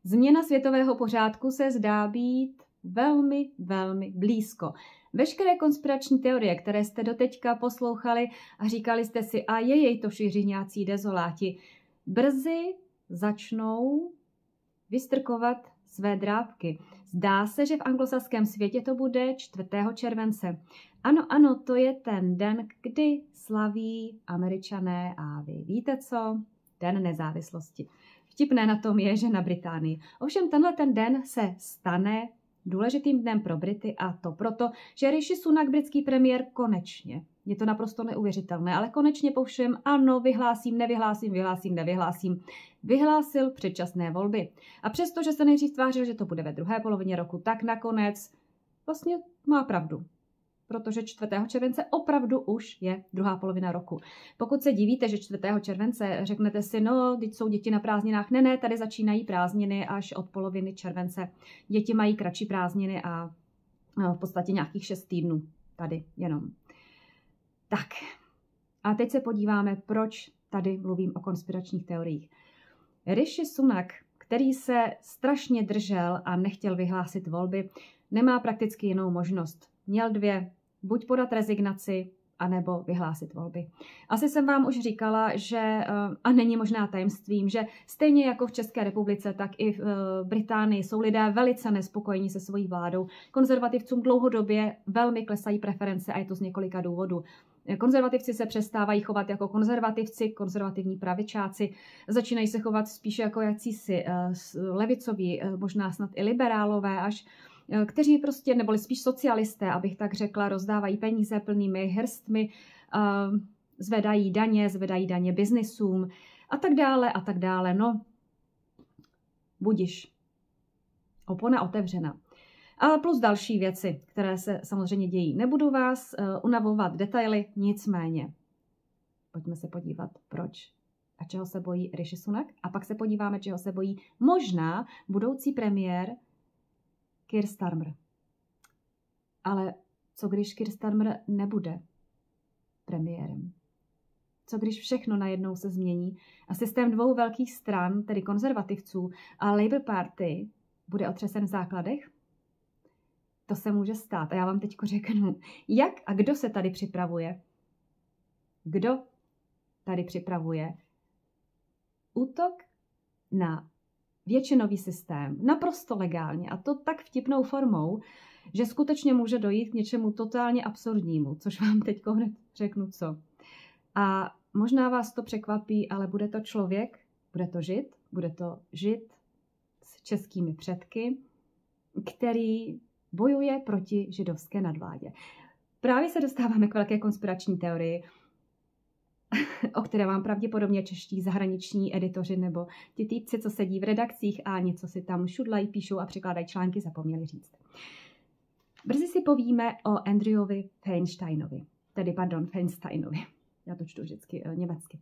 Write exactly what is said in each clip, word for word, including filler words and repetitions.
Změna světového pořádku se zdá být velmi, velmi blízko. Veškeré konspirační teorie, které jste doteďka poslouchali a říkali jste si, a je jej to šiřiňácí dezoláti, brzy začnou vystrkovat své drápky. Zdá se, že v anglosaském světě to bude čtvrtého července. Ano, ano, to je ten den, kdy slaví Američané a vy víte co? Den nezávislosti. Vtipné na tom je, že na Británii. Ovšem tenhle ten den se stane důležitým dnem pro Brity a to proto, že Rishi Sunak, britský premiér, konečně, je to naprosto neuvěřitelné, ale konečně po všem, ano, vyhlásím, nevyhlásím, vyhlásím, nevyhlásím, vyhlásil předčasné volby. A přesto, že se nejdřív tvářil, že to bude ve druhé polovině roku, tak nakonec vlastně má pravdu. Protože čtvrtého července opravdu už je druhá polovina roku. Pokud se divíte, že čtvrtého července řeknete si, no, teď jsou děti na prázdninách, ne, ne, tady začínají prázdniny až od poloviny července. Děti mají kratší prázdniny a no, v podstatě nějakých šest týdnů tady jenom. Tak, a teď se podíváme, proč tady mluvím o konspiračních teoriích. Rishi Sunak, který se strašně držel a nechtěl vyhlásit volby, nemá prakticky jinou možnost. Měl dvě, buď podat rezignaci, anebo vyhlásit volby. Asi jsem vám už říkala, že, a není možná tajemstvím, že stejně jako v České republice, tak i v Británii jsou lidé velice nespokojení se svojí vládou. Konzervativcům dlouhodobě velmi klesají preference a je to z několika důvodů. Konzervativci se přestávají chovat jako konzervativci, konzervativní pravičáci, začínají se chovat spíše jako jakýsi levicoví, možná snad i liberálové až, kteří prostě, neboli spíš socialisté, abych tak řekla, rozdávají peníze plnými hrstmi, zvedají daně, zvedají daně biznisům a tak dále a tak dále. No, budiš. Opona otevřena. A plus další věci, které se samozřejmě dějí. Nebudu vás unavovat detaily, nicméně. Pojďme se podívat, proč a čeho se bojí Rishi Sunak. A pak se podíváme, čeho se bojí možná budoucí premiér Keir Starmer. Ale co když Keir Starmer nebude premiérem? Co když všechno najednou se změní a systém dvou velkých stran, tedy konzervativců a Labour Party, bude otřesen v základech? To se může stát. A já vám teď řeknu, jak a kdo se tady připravuje. Kdo tady připravuje útok na většinový systém, naprosto legálně, a to tak vtipnou formou, že skutečně může dojít k něčemu totálně absurdnímu, což vám teď hned řeknu co. A možná vás to překvapí, ale bude to člověk, bude to žid, bude to žid s českými předky, který bojuje proti židovské nadvládě. Právě se dostáváme k velké konspirační teorii, o které vám pravděpodobně čeští zahraniční editoři nebo ti týpci, co sedí v redakcích a něco si tam šudlají, píšou a překládají články, zapomněli říct. Brzy si povíme o Andrewovi Feinsteinovi, tedy pardon, Feinsteinovi. Já to čtu vždycky uh, německy.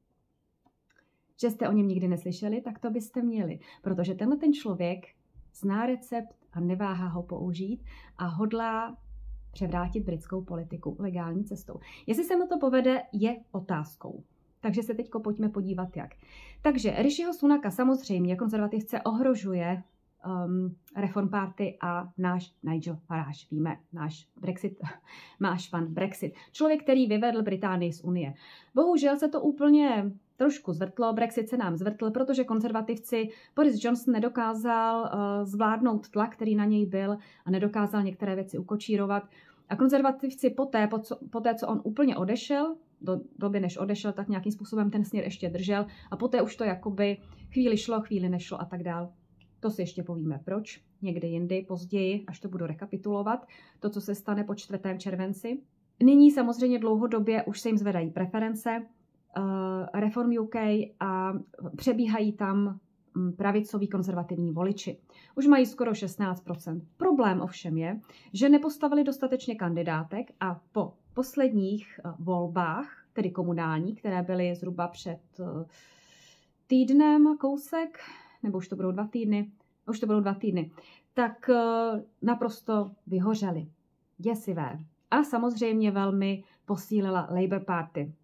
Že jste o něm nikdy neslyšeli, tak to byste měli, protože tenhle ten člověk zná recept a neváhá ho použít a hodlá převrátit britskou politiku legální cestou. Jestli se mu to povede, je otázkou. Takže se teď pojďme podívat, jak. Takže Rishiho Sunaka samozřejmě konzervativce ohrožuje um, Reform Party a náš Nigel Farage, víme, náš Brexit, máš pan Brexit. Člověk, který vyvedl Británii z Unie. Bohužel se to úplně trošku zvrtlo, Brexit se nám zvrtl, protože konzervativci Boris Johnson nedokázal uh, zvládnout tlak, který na něj byl a nedokázal některé věci ukočírovat. A konzervativci poté, po co, poté, co on úplně odešel, do doby než odešel, tak nějakým způsobem ten směr ještě držel a poté už to jakoby chvíli šlo, chvíli nešlo a tak dál. To si ještě povíme proč, někdy jindy, později, až to budu rekapitulovat, to, co se stane po čtvrtém červenci. Nyní samozřejmě dlouhodobě už se jim zvedají preference, uh, Reform U K a přebíhají tam pravicoví konzervativní voliči. Už mají skoro šestnáct procent. Problém ovšem je, že nepostavili dostatečně kandidátek a po posledních volbách, tedy komunální, které byly zhruba před týdnem kousek, nebo už to budou dva týdny, už to budou dva týdny, tak naprosto vyhořely. Děsivé. A samozřejmě velmi posílila Labour Party.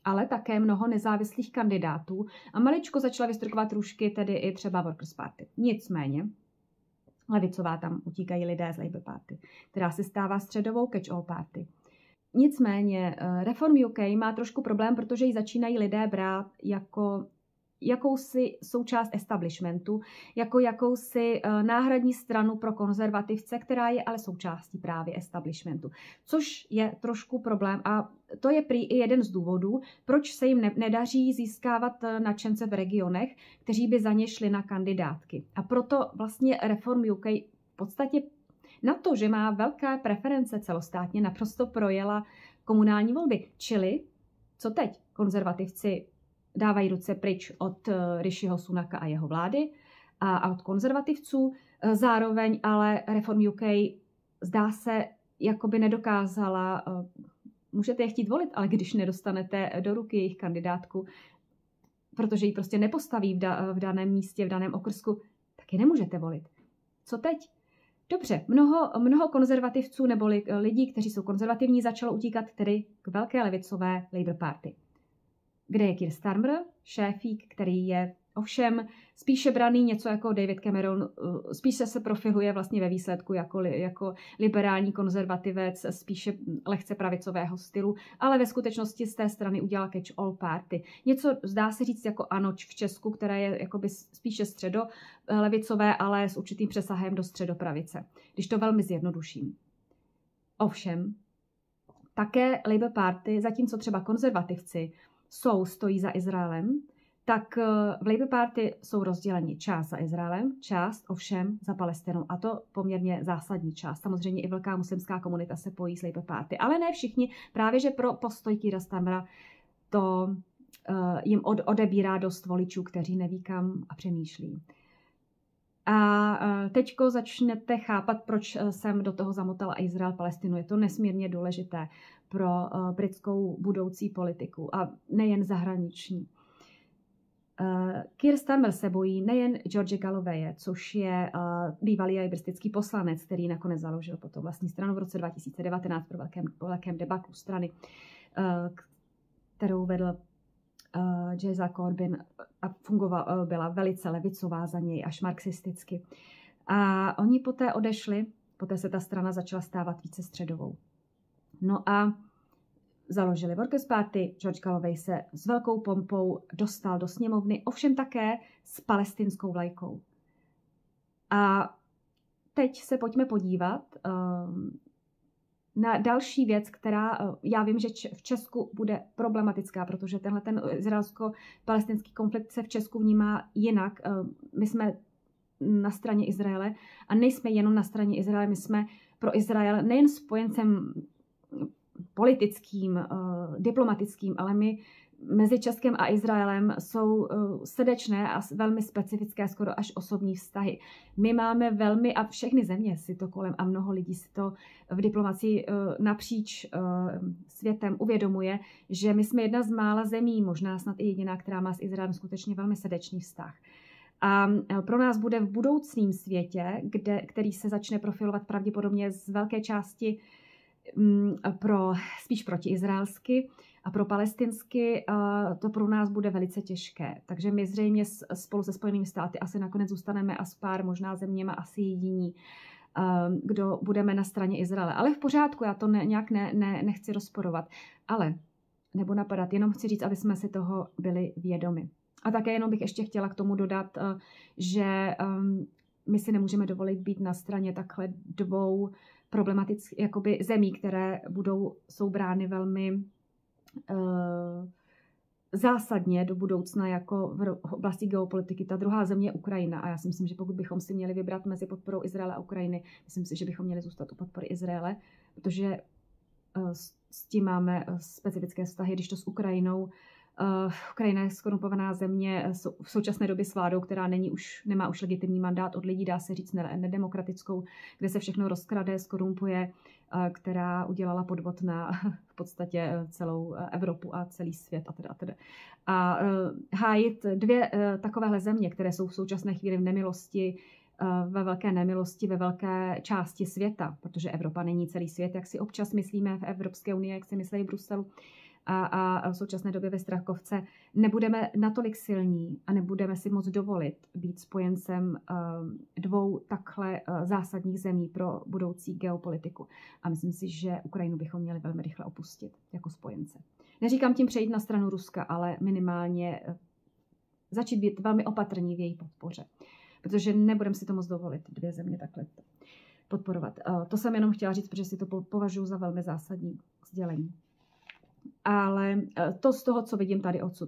ale také mnoho nezávislých kandidátů a maličko začala vystrkovat růžky, tedy i třeba Workers' Party. Nicméně, levicová tam utíkají lidé z Labour Party, která se stává středovou catch-all party. Nicméně Reform U K má trošku problém, protože ji začínají lidé brát jako jakousi součást establishmentu, jako jakousi náhradní stranu pro konzervativce, která je ale součástí právě establishmentu. Což je trošku problém a to je prý i jeden z důvodů, proč se jim nedaří získávat nadšence v regionech, kteří by za ně šli na kandidátky. A proto vlastně Reform U K v podstatě na to, že má velké preference celostátně, naprosto projela komunální volby. Čili, co teď? Konzervativci dávají ruce pryč od Rishiho Sunaka a jeho vlády a, a od konzervativců. Zároveň ale Reform U K zdá se, jako by nedokázala, můžete je chtít volit, ale když nedostanete do ruky jejich kandidátku, protože ji prostě nepostaví v, da, v daném místě, v daném okrsku, tak ji nemůžete volit. Co teď? Dobře, mnoho, mnoho konzervativců nebo lidí, kteří jsou konzervativní, začalo utíkat tedy k velké levicové Labour Party, kde je Keir Starmer, šéfík, který je ovšem spíše braný něco jako David Cameron, spíše se profiluje vlastně ve výsledku jako, jako liberální konzervativec, spíše lehce pravicového stylu, ale ve skutečnosti z té strany udělal catch-all party. Něco zdá se říct jako Anoč v Česku, které je jakoby spíše středolevicové, ale s určitým přesahem do středopravice, když to velmi zjednoduším. Ovšem, také Labour Party, zatímco třeba konzervativci jsou, stojí za Izraelem, tak v Labour Party jsou rozděleni část za Izraelem, část ovšem za Palestinou. A to poměrně zásadní část. Samozřejmě i velká muslimská komunita se pojí s Labour Party. Ale ne všichni, právě že pro postoj Keira Starmera to uh, jim od, odebírá dost voličů, kteří neví kam a přemýšlí. A uh, teďko začnete chápat, proč jsem do toho zamotala Izrael, Palestinu. Je to nesmírně důležité pro uh, britskou budoucí politiku a nejen zahraniční. Uh, Keir Starmer se bojí nejen George Gallowaye, což je uh, bývalý lejbristický poslanec, který nakonec založil potom vlastní stranu v roce dva tisíce devatenáct po velkém, po velkém debaklu strany, uh, kterou vedl uh, Jeza Corbyn a fungoval, uh, byla velice levicová za něj, až marxisticky. A oni poté odešli, poté se ta strana začala stávat více středovou. No a založili Workers' Party, George Galloway se s velkou pompou dostal do sněmovny, ovšem také s palestinskou vlajkou. A teď se pojďme podívat um, na další věc, která, uh, já vím, že v Česku bude problematická, protože tenhle ten izraelsko-palestinský konflikt se v Česku vnímá jinak. Uh, my jsme na straně Izraele a nejsme jenom na straně Izraele, my jsme pro Izrael nejen spojencem politickým, diplomatickým, ale my mezi Českem a Izraelem jsou srdečné a velmi specifické, skoro až osobní vztahy. My máme velmi, a všechny země si to kolem a mnoho lidí si to v diplomacii napříč světem uvědomuje, že my jsme jedna z mála zemí, možná snad i jediná, která má s Izraelem skutečně velmi srdečný vztah. A pro nás bude v budoucím světě, kde, který se začne profilovat pravděpodobně z velké části pro, spíš protiizraelsky a pro palestinsky, to pro nás bude velice těžké. Takže my zřejmě spolu se Spojenými státy asi nakonec zůstaneme a s pár možná zeměma asi jediní, kdo budeme na straně Izraele. Ale v pořádku, já to ne, nějak ne, ne, nechci rozporovat. Ale, nebo napadat, jenom chci říct, aby jsme si toho byli vědomi. A také jenom bych ještě chtěla k tomu dodat, že my si nemůžeme dovolit být na straně takhle dvou problematických jakoby zemí, které budou, jsou brány velmi uh, zásadně do budoucna jako v oblasti geopolitiky. Ta druhá země je Ukrajina a já si myslím, že pokud bychom si měli vybrat mezi podporou Izraele a Ukrajiny, myslím si, že bychom měli zůstat u podpory Izraele, protože uh, s tím máme specifické vztahy, když to s Ukrajinou Uh, Ukrajina je skorumpovaná země v současné době s vládou, která není už, nemá už legitimní mandát od lidí, dá se říct nedemokratickou, kde se všechno rozkrade, skorumpuje, uh, která udělala podvod na v podstatě celou Evropu a celý svět. A, teda, a, teda. a uh, hájit dvě uh, takovéhle země, které jsou v současné chvíli v nemilosti, uh, ve velké nemilosti, ve velké části světa, protože Evropa není celý svět, jak si občas myslíme v Evropské unii, jak si myslí v Bruselu, a, a v současné době ve Strakovce nebudeme natolik silní a nebudeme si moc dovolit být spojencem dvou takhle zásadních zemí pro budoucí geopolitiku. A myslím si, že Ukrajinu bychom měli velmi rychle opustit jako spojence. Neříkám tím přejít na stranu Ruska, ale minimálně začít být velmi opatrní v její podpoře. Protože nebudeme si to moc dovolit dvě země takhle podporovat. To jsem jenom chtěla říct, protože si to považuji za velmi zásadní sdělení. Ale to z toho, co vidím tady odsud.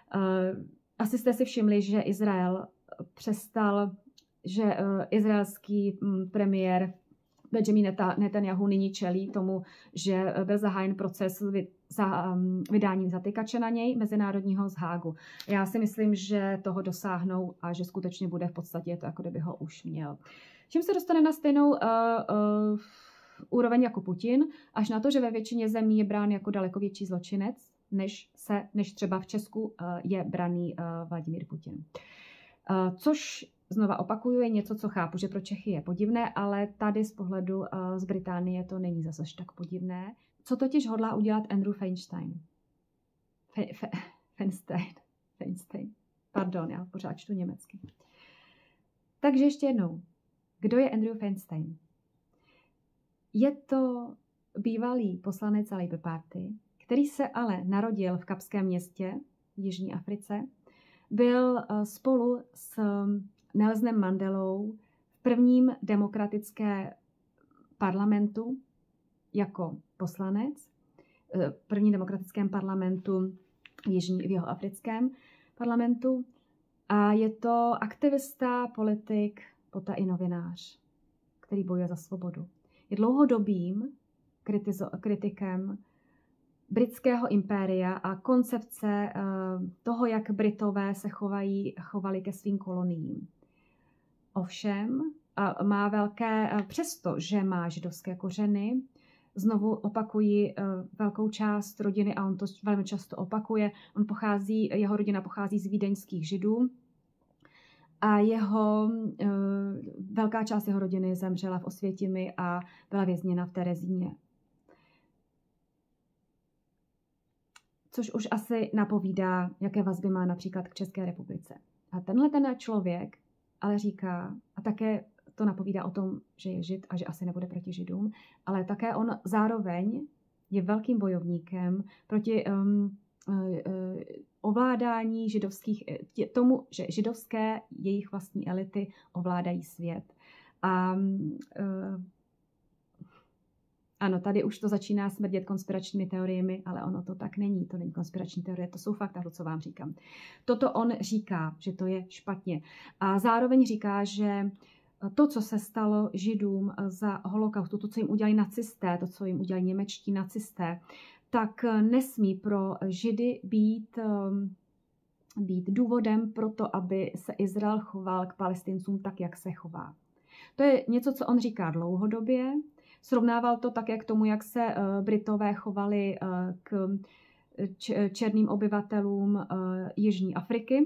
Asi jste si všimli, že Izrael přestal, že izraelský premiér Benjamin Netanyahu nyní čelí tomu, že byl zahájen proces za vydání zatykače na něj mezinárodního z Hágu. Já si myslím, že toho dosáhnou a že skutečně bude v podstatě to, jako kdyby ho už měl. Čím se dostane na stejnou uh, uh, úroveň jako Putin, až na to, že ve většině zemí je brán jako daleko větší zločinec, než, se, než třeba v Česku uh, je braný uh, Vladimír Putin. Uh, což znova opakuju, je něco, co chápu, že pro Čechy je podivné, ale tady z pohledu uh, z Británie to není zase tak podivné. Co totiž hodlá udělat Andrew Feinstein? Fe, fe, Feinstein. Feinstein. Pardon, já pořád čtu německy. Takže ještě jednou. Kdo je Andrew Feinstein? Je to bývalý poslanec Labour Party, který se ale narodil v Kapském městě v Jižní Africe. Byl spolu s Nelsonem Mandelou v prvním demokratické parlamentu jako poslanec, v prvním demokratickém parlamentu jižní, v jihoafrickém parlamentu. A je to aktivista, politik, poté i novinář, který bojuje za svobodu. Je dlouhodobým kritizo- kritikem britského impéria a koncepce uh, toho, jak Britové se chovají, chovali ke svým koloniím. Ovšem uh, má velké, uh, přesto, že má židovské kořeny, znovu opakují uh, velkou část rodiny a on to velmi často opakuje. On pochází, jeho rodina pochází z vídeňských židů a jeho, uh, velká část jeho rodiny zemřela v Osvětimi a byla vězněna v Terezíně. Což už asi napovídá, jaké vazby má například k České republice. A tenhle ten člověk ale říká, a také to napovídá o tom, že je žid a že asi nebude proti židům, ale také on zároveň je velkým bojovníkem proti um, uh, uh, ovládání židovských, tomu, že židovské jejich vlastní elity ovládají svět. A uh, ano, tady už to začíná smrdět konspiračními teoriemi, ale ono to tak není. To není konspirační teorie, to jsou fakta, to, co vám říkám. Toto on říká, že to je špatně. A zároveň říká, že to, co se stalo židům za holokaustu, to, co jim udělali nacisté, to, co jim udělali němečtí nacisté, tak nesmí pro židy být, být důvodem pro to, aby se Izrael choval k Palestincům tak, jak se chová. To je něco, co on říká dlouhodobě. Srovnával to také k tomu, jak se Britové chovali k černým obyvatelům Jižní Afriky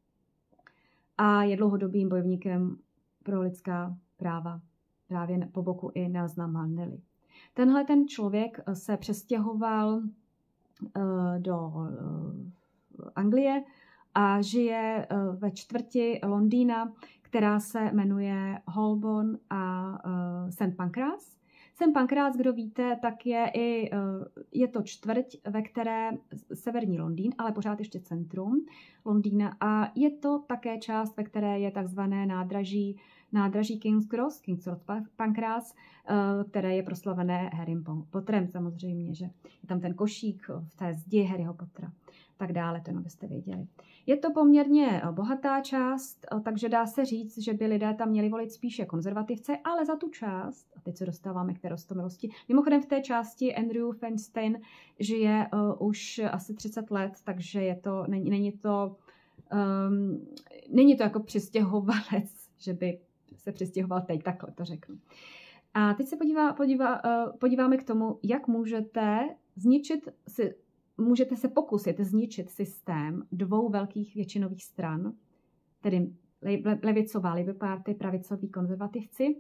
a je dlouhodobým bojovníkem pro lidská práva právě po boku i Nelsona Mandely. Tenhle ten člověk se přestěhoval do Anglie a žije ve čtvrti Londýna, která se jmenuje Holborn a Saint Pancras. Saint Pancras, kdo víte, tak je i, je to čtvrť, ve které severní Londýn, ale pořád ještě centrum Londýna a je to také část, ve které je takzvané nádraží, nádraží King's Cross, King's Cross Pancras, které je proslavené Harrym Potterem samozřejmě, že je tam ten košík v té zdi Harryho Pottera, tak dále, to jenom byste věděli. Je to poměrně bohatá část, takže dá se říct, že by lidé tam měli volit spíše konzervativce, ale za tu část, a teď se dostáváme k té roztomilosti, mimochodem v té části Andrew Feinstein žije uh, už asi třicet let, takže je to, není, není to, um, není to jako přistěhovalec, že by se přistěhoval teď, takhle to řeknu. A teď se podívá, podívá, uh, podíváme k tomu, jak můžete zničit si Můžete se pokusit zničit systém dvou velkých většinových stran, tedy levicová Labour Party, pravicoví konzervativci,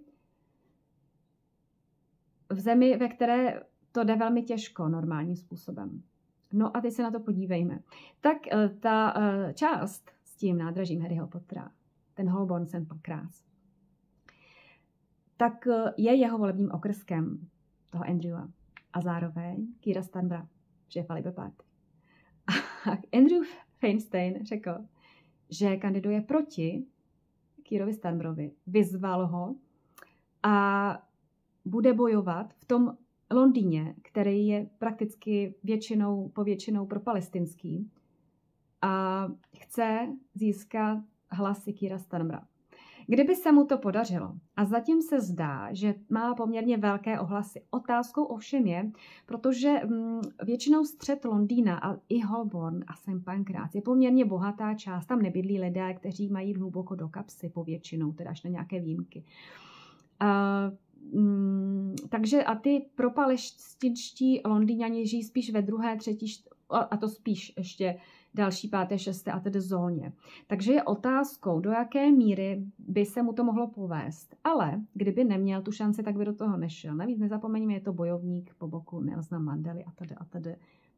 v zemi, ve které to jde velmi těžko normálním způsobem. No a teď se na to podívejme. Tak ta část s tím nádražím Harryho Pottera, ten Holborn Saint Pancras, tak je jeho volebním okrskem toho Andrewa. A zároveň Keira Starmera, šéfa Labour Party. A Andrew Feinstein řekl, že kandiduje proti Keirovi Starmerovi, vyzval ho a bude bojovat v tom Londýně, který je prakticky většinou, povětšinou propalestinský a chce získat hlasy Keira Starmera. Kdyby se mu to podařilo, a zatím se zdá, že má poměrně velké ohlasy. Otázkou ovšem je, protože hm, většinou střed Londýna a i Holborn a Saint Pancras je poměrně bohatá část. Tam nebydlí lidé, kteří mají hluboko do kapsy povětšinou, teda až na nějaké výjimky. Uh, hm, takže a ty propalestinští Londýňani žijí spíš ve druhé, třetí, a to spíš ještě další páté, šesté a tedy zóně. Takže je otázkou, do jaké míry by se mu to mohlo povést. Ale kdyby neměl tu šanci, tak by do toho nešel. Navíc nezapomeňme, je to bojovník po boku Nelsona Mandely a tedy a tedy.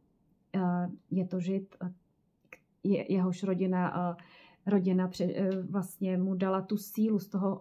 Je to Žid, je, jehož rodina, rodina vlastně mu dala tu sílu z toho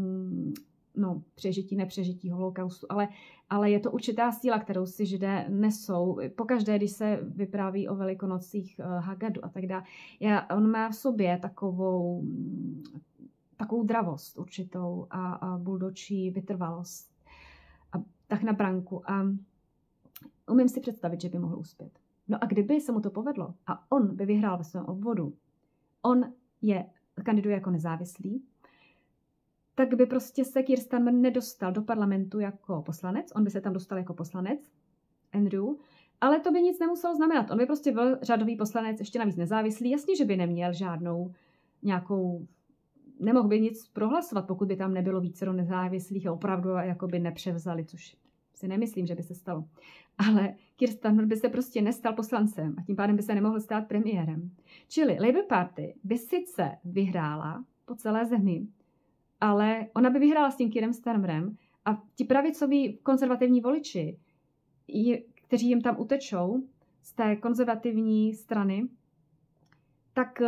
no, přežití, nepřežití holokaustu, ale, ale je to určitá síla, kterou si Židé nesou. Pokaždé, když se vypráví o velikonocích uh, Hagadu a tak dále, on má v sobě takovou, takovou dravost určitou a, a buldočí vytrvalost a tak na branku. A umím si představit, že by mohl uspět. No a kdyby se mu to povedlo a on by vyhrál ve svém obvodu, on je kandiduje jako nezávislý, tak by prostě se Keir Starmer nedostal do parlamentu jako poslanec, on by se tam dostal jako poslanec, Andrew, ale to by nic nemuselo znamenat. On by prostě byl řadový poslanec, ještě navíc nezávislý, jasně, že by neměl žádnou nějakou, nemohl by nic prohlasovat, pokud by tam nebylo vícero nezávislých a opravdu jako by nepřevzali, což si nemyslím, že by se stalo. Ale Keir Starmer by se prostě nestal poslancem a tím pádem by se nemohl stát premiérem. Čili Labour Party by sice vyhrála po celé zemi, ale ona by vyhrála s tím Keirem Starmerem a ti pravicoví konzervativní voliči, kteří jim tam utečou z té konzervativní strany, tak,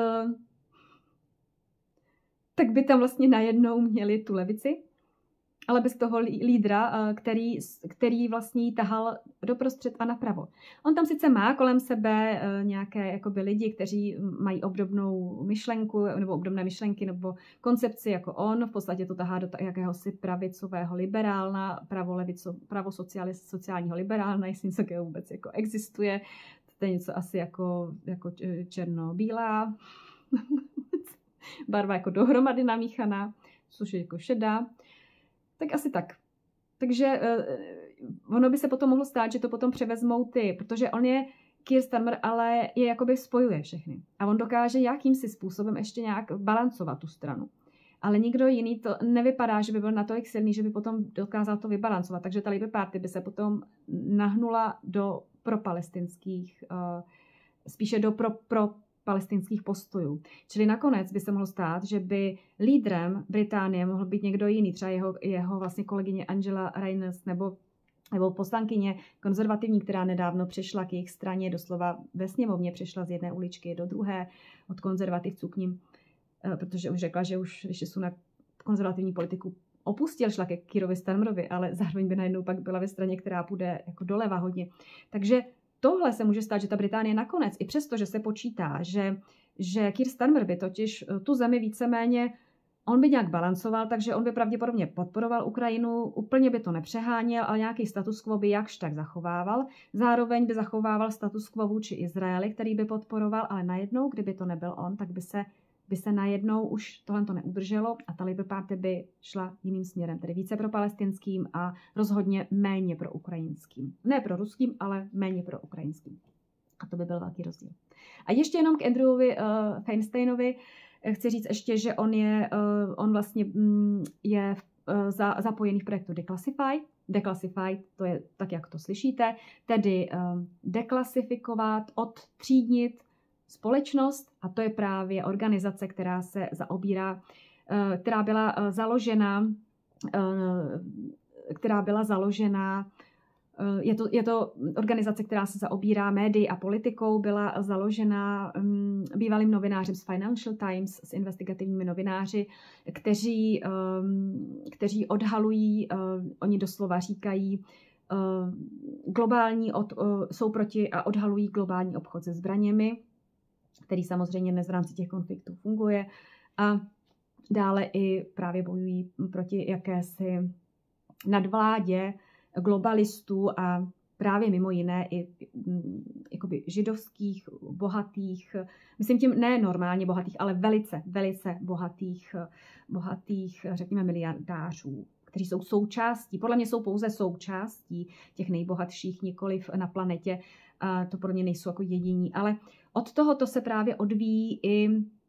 tak by tam vlastně najednou měli tu levici, ale bez toho lídra, který, který vlastně jí tahal doprostřed a napravo. On tam sice má kolem sebe nějaké jakoby lidi, kteří mají obdobnou myšlenku nebo obdobné myšlenky nebo koncepci jako on. V podstatě to tahá do jakéhosi pravicového liberálna, pravolevico, pravosociálního sociálního liberálna, jestli něco takového vůbec jako existuje. To je něco asi jako, jako černo-bílá, barva jako dohromady namíchaná, což je jako šedá. Tak asi tak. Takže uh, ono by se potom mohlo stát, že to potom převezmou ty, protože on je Keir Starmer, ale je jakoby spojuje všechny. A on dokáže jakýmsi způsobem ještě nějak balancovat tu stranu. Ale nikdo jiný to nevypadá, že by byl natolik silný, že by potom dokázal to vybalancovat. Takže ta Labour Party by se potom nahnula do propalestinských, uh, spíše do pro, pro palestinských postojů. Čili nakonec by se mohlo stát, že by lídrem Británie mohl být někdo jiný, třeba jeho, jeho vlastně kolegyně Angela Rayner nebo, nebo poslankyně konzervativní, která nedávno přišla k jejich straně, doslova ve sněmovně přišla z jedné uličky do druhé od konzervativců k ním, protože už řekla, že už, když jsou na konzervativní politiku opustil, šla ke Keirovi Starmerovi, ale zároveň by najednou pak byla ve straně, která půjde jako doleva hodně. Takže tohle se může stát, že ta Británie nakonec, i přesto, že se počítá, že, že Keir Starmer by totiž tu zemi víceméně, on by nějak balancoval, takže on by pravděpodobně podporoval Ukrajinu, úplně by to nepřeháněl, ale nějaký status quo by jakž tak zachovával. Zároveň by zachovával status quo vůči Izraeli, který by podporoval, ale najednou, kdyby to nebyl on, tak by se, by se najednou už tohle to neudrželo a ta Labour Party by šla jiným směrem, tedy více pro palestinským a rozhodně méně pro ukrajinským. Ne pro ruským, ale méně pro ukrajinským. A to by byl velký rozdíl. A ještě jenom k Andrewovi uh, Feinsteinovi chci říct ještě, že on je, uh, on vlastně um, je uh, za, zapojený v projektu Declassified. Declassified, to je tak, jak to slyšíte, tedy um, deklasifikovat, odtřídnit společnost, a to je právě organizace, která se zaobírá, která byla založena, která byla založena Je to, je to organizace, která se zaobírá médií a politikou, byla založena um, bývalým novinářem z Financial Times, s investigativními novináři, kteří, um, kteří odhalují, uh, oni doslova říkají, uh, globální od, uh, jsou proti a odhalují globální obchod se zbraněmi, který samozřejmě dnes v rámci těch konfliktů funguje, a dále i právě bojují proti jakési nadvládě globalistů a právě mimo jiné i jakoby židovských, bohatých, myslím tím ne normálně bohatých, ale velice, velice bohatých, bohatých, řekněme, miliardářů, kteří jsou součástí, podle mě jsou pouze součástí těch nejbohatších, nikoliv na planetě, a to podle mě nejsou jako jediní, ale od toho to se právě odvíjí i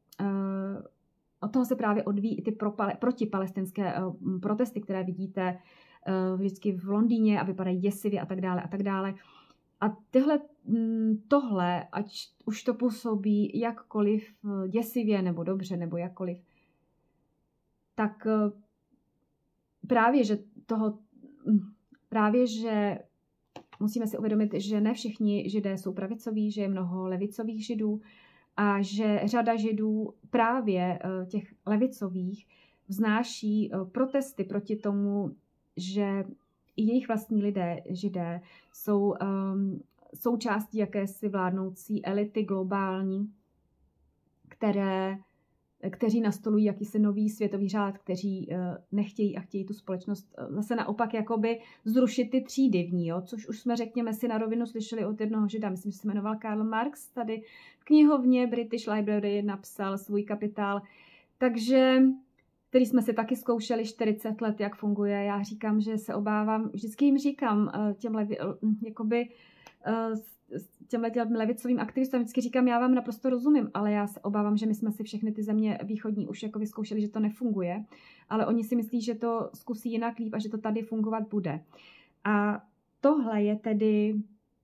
od toho se právě odvíjí i ty protipalestinské protesty, které vidíte vždycky v Londýně a vypadají děsivě a tak dále a tak dále. A tyhle, tohle, ať už to působí jakkoliv děsivě nebo dobře nebo jakkoliv, tak právě, že toho, právě, že musíme si uvědomit, že ne všichni židé jsou pravicoví, že je mnoho levicových židů a že řada židů právě těch levicových vznáší protesty proti tomu, že i jejich vlastní lidé, židé, jsou um, součástí jakési vládnoucí elity globální, které, kteří nastolují jakýsi nový světový řád, kteří uh, nechtějí a chtějí tu společnost uh, zase naopak jakoby zrušit ty třídy v ní, jo? Což už jsme, řekněme si, na rovinu slyšeli od jednoho žida, myslím, že se jmenoval Karl Marx, tady v knihovně British Library napsal svůj Kapitál, takže který jsme si taky zkoušeli čtyřicet let, jak funguje. Já říkám, že se obávám, vždycky jim říkám těm, levi, jakoby, těm levicovým aktivistům, vždycky říkám, já vám naprosto rozumím, ale já se obávám, že my jsme si všechny ty země východní už jako vyzkoušeli, že to nefunguje, ale oni si myslí, že to zkusí jinak líp a že to tady fungovat bude. A tohle je tedy,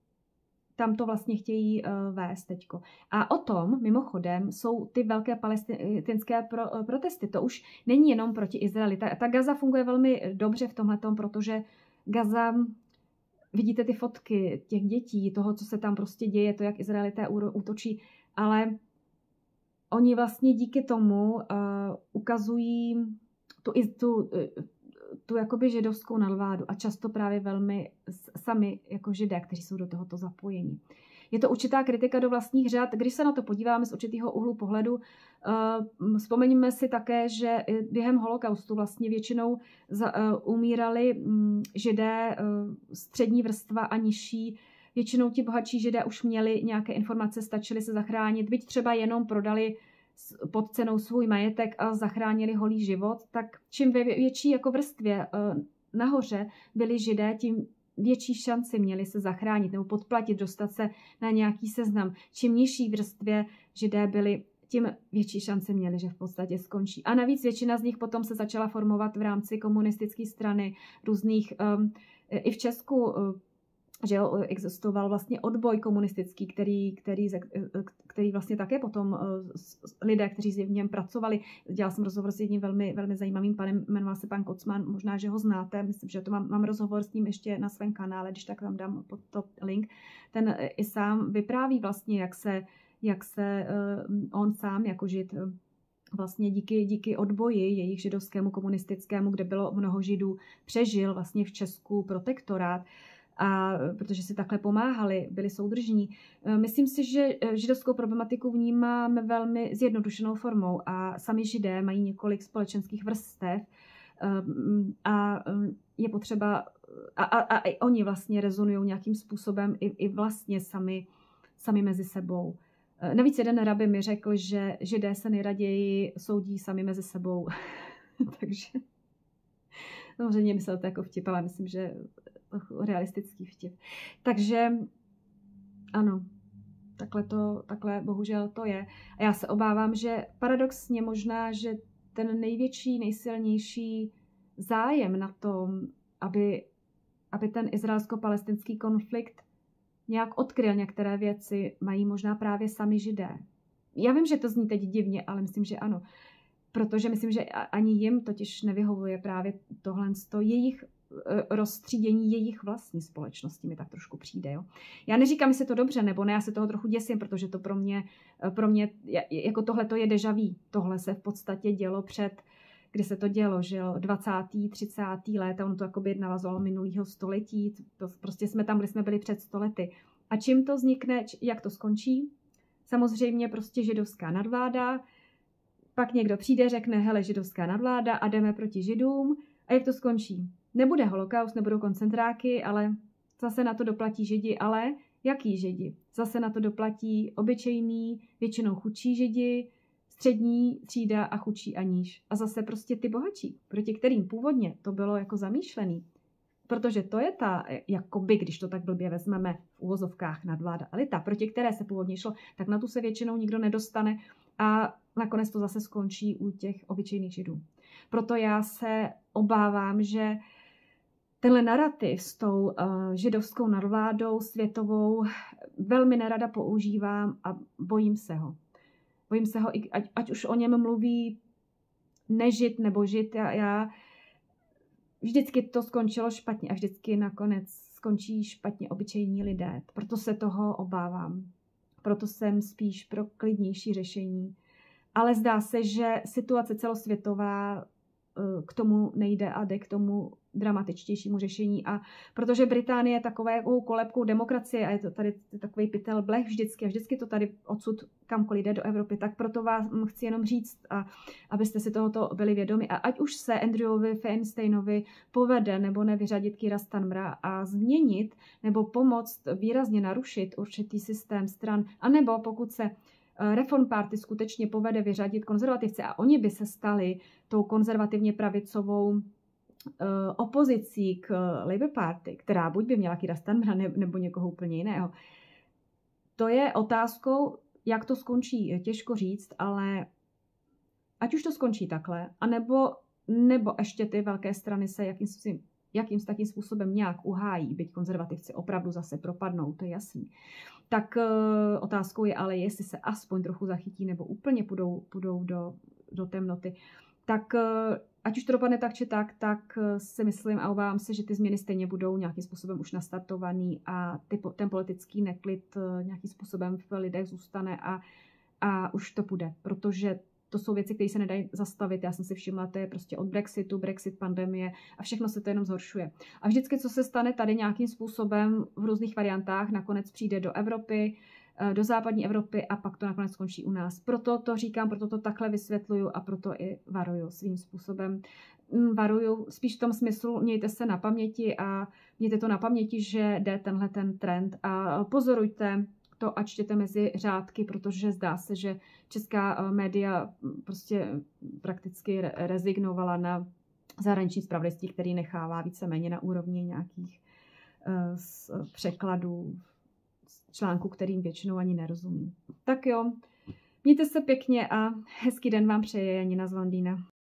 tam to vlastně chtějí uh, vést teďko. A o tom, mimochodem, jsou ty velké palestinské pro, uh, protesty. To už není jenom proti Izraeli. Ta, ta Gaza funguje velmi dobře v tomhletom, protože Gaza, vidíte ty fotky těch dětí, toho, co se tam prostě děje, to, jak Izraelité útočí, ale oni vlastně díky tomu uh, ukazují tu, tu, tu jakoby židovskou nadvládu a často právě velmi sami jako židé, kteří jsou do tohoto zapojeni. Je to určitá kritika do vlastních řad. Když se na to podíváme z určitého úhlu pohledu, uh, vzpomeňme si také, že během holokaustu vlastně většinou za, uh, umírali um, židé uh, střední vrstva a nižší. Většinou ti bohatší židé už měli nějaké informace, stačili se zachránit, byť třeba jenom prodali pod cenou svůj majetek a zachránili holý život, tak čím ve větší jako vrstvě uh, nahoře byli židé, tím větší šanci měli se zachránit nebo podplatit, dostat se na nějaký seznam. Čím nižší vrstvě židé byli, tím větší šance měli, že v podstatě skončí. A navíc většina z nich potom se začala formovat v rámci komunistické strany, různých, um, i v Česku, uh, že jo, existoval vlastně odboj komunistický, který, který, který vlastně také potom lidé, kteří v něm pracovali. Dělala jsem rozhovor s jedním velmi, velmi zajímavým panem, jmenoval se pan Kocman, možná, že ho znáte, myslím, že to mám, mám rozhovor s ním ještě na svém kanále, když tak tam dám pod to link. Ten i sám vypráví vlastně, jak se, jak se on sám jako žid vlastně díky, díky odboji jejich židovskému komunistickému, kde bylo mnoho židů, přežil vlastně v Česku protektorát, a protože si takhle pomáhali, byli soudržní. Myslím si, že židovskou problematiku vnímáme velmi zjednodušenou formou a sami židé mají několik společenských vrstev a je potřeba, a, a, a i oni vlastně rezonují nějakým způsobem i, i vlastně sami, sami mezi sebou. Navíc jeden rabi mi řekl, že židé se nejraději soudí sami mezi sebou. Takže samozřejmě myslel to jako vtip, ale myslím, že realistický vtip. Takže ano, takhle, to, takhle bohužel to je. A já se obávám, že paradoxně možná, že ten největší, nejsilnější zájem na tom, aby, aby ten izraelsko-palestinský konflikt nějak odkryl některé věci, mají možná právě sami židé. Já vím, že to zní teď divně, ale myslím, že ano. Protože myslím, že ani jim totiž nevyhovuje právě tohle. Jejich rozstřídění jejich vlastní společnosti mi tak trošku přijde. Jo. Já neříkám, jestli je to dobře, nebo ne, já se toho trochu děsím, protože to pro mě, pro mě jako tohle to je déjà vu. Tohle se v podstatě dělo před, kdy se to dělo, že jo, dvacátá třicátá léta, ono to jakoby navazovalo minulého století, to prostě jsme tam, kde jsme byli před sto lety. A čím to vznikne, jak to skončí? Samozřejmě prostě židovská nadvláda, pak někdo přijde, řekne, hele, židovská nadvláda a jdeme proti židům. A jak to skončí? Nebude holokaust, nebudou koncentráky, ale zase na to doplatí židi. Ale jaký židi? Zase na to doplatí obyčejný, většinou chudší židi, střední třída a chudší a níž. A zase prostě ty bohatší, proti kterým původně to bylo jako zamýšlený. Protože to je ta, jakoby, když to tak blbě vezmeme v uvozovkách nadvláda elita, proti které se původně šlo, tak na tu se většinou nikdo nedostane a nakonec to zase skončí u těch obyčejných židů. Proto já se obávám, že tenhle narrativ s tou uh, židovskou nadvládou světovou velmi nerada používám a bojím se ho. Bojím se ho, ať, ať už o něm mluví nežid nebo žid, já, já vždycky to skončilo špatně a vždycky nakonec skončí špatně obyčejní lidé. Proto se toho obávám. Proto jsem spíš pro klidnější řešení. Ale zdá se, že situace celosvětová k tomu nejde a jde k tomu dramatičtějšímu řešení. A protože Británie je takovou kolébkou demokracie a je to tady takový pytel blech vždycky a vždycky to tady odsud kamkoliv jde do Evropy, tak proto vás chci jenom říct, a, abyste si tohoto byli vědomi. A ať už se Andrewovi Feinsteinovi povede nebo nevyřadit Keira Starmera a změnit nebo pomoct výrazně narušit určitý systém stran, anebo pokud se Reform Party skutečně povede vyřadit konzervativce a oni by se stali tou konzervativně pravicovou uh, opozicí k Labour Party, která buď by měla Keira Starmera ne, nebo někoho úplně jiného. To je otázkou, jak to skončí, těžko říct, ale ať už to skončí takhle, anebo nebo ještě ty velké strany se jakým, jakým takým způsobem nějak uhájí, byť konzervativci opravdu zase propadnou, to je jasný. Tak uh, otázkou je ale, jestli se aspoň trochu zachytí nebo úplně půjdou, půjdou do, do temnoty. Tak uh, ať už to dopadne tak či tak, tak uh, si myslím a obávám se, že ty změny stejně budou nějakým způsobem už nastartovaný a ty, ten politický neklid uh, nějakým způsobem v lidech zůstane a, a už to půjde, protože to jsou věci, které se nedají zastavit. Já jsem si všimla, to je prostě od Brexitu, Brexit, pandemie a všechno se to jenom zhoršuje. A vždycky, co se stane tady nějakým způsobem v různých variantách, nakonec přijde do Evropy, do západní Evropy a pak to nakonec skončí u nás. Proto to říkám, proto to takhle vysvětluju a proto i varuju svým způsobem. Varuju spíš v tom smyslu, mějte se na paměti a mějte to na paměti, že jde tenhle ten trend a pozorujte to a čtěte mezi řádky, protože zdá se, že česká média prostě prakticky rezignovala na zahraniční zpravodajství, který nechává víceméně na úrovni nějakých uh, překladů článků, kterým většinou ani nerozumí. Tak jo, mějte se pěkně a hezký den vám přeje Janina z Londýna.